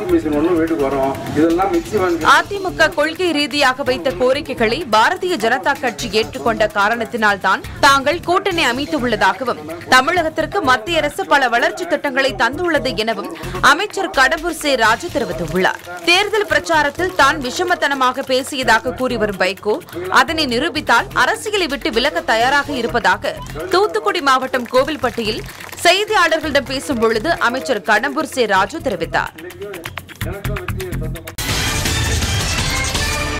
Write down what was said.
Machine ஒண்ணு வீட்டுக்கு வரும். இதெல்லாம் மிக்ஸி வாங்கி அதிமுக கொள்கை ரீதியாக வைத்த கோரிக்கைகளை பாரதிய ஜனதா கட்சி ஏற்றுக்கொண்ட காரணத்தினால் தான் தாங்கள் கூட்டணி அமைத்துள்ளதாகவும் தமிழகத்திற்கு மத்திய அரசு பல வளர்ச்சி திட்டங்களை தந்துள்ளது எனவும் அமைச்சர் கடம்பூர் சே ராஜு தெரிவித்துள்ளார். தேர்தல் பிரச்சாரத்தில் தான் விஷமத்தனமாக பேசியதாக கூறி வரும் வைகோ அதனை நிரூபித்தால் அரசியலை விட்டு விலக தயாராக இருப்பதாக தூத்துக்குடி மாவட்டம் கோவில்பட்டியில் செய்தியாளர்களிடம் பேசும் பொழுது அமைச்சர் கடம்பூர் சே ராஜு தெரிவித்தார்.